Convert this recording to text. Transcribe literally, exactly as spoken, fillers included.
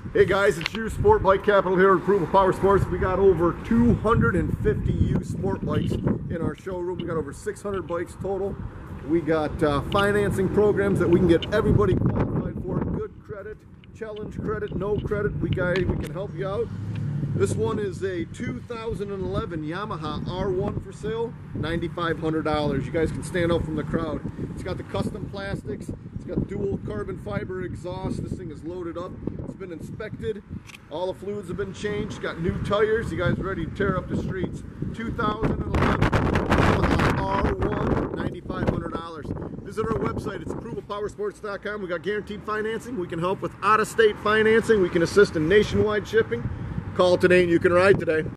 Hey guys, it's used sport bike capital here at Approval Power Sports. We got over two hundred fifty used sport bikes in our showroom. We got over six hundred bikes total. We got uh, financing programs that we can get everybody qualified for. Good credit, challenge credit, no credit. We got, we can help you out. This one is a two thousand eleven Yamaha R one for sale, nine thousand five hundred dollars. You guys can stand out from the crowd. It's got the custom plastics. It's got dual carbon fiber exhaust. This thing is loaded up. It's been inspected. All the fluids have been changed. It's got new tires. You guys ready to tear up the streets? two thousand eleven Yamaha R one, nine thousand five hundred dollars. Visit our website. It's approval power sports dot com. We got guaranteed financing. We can help with out-of-state financing. We can assist in nationwide shipping. Call today and you can ride today.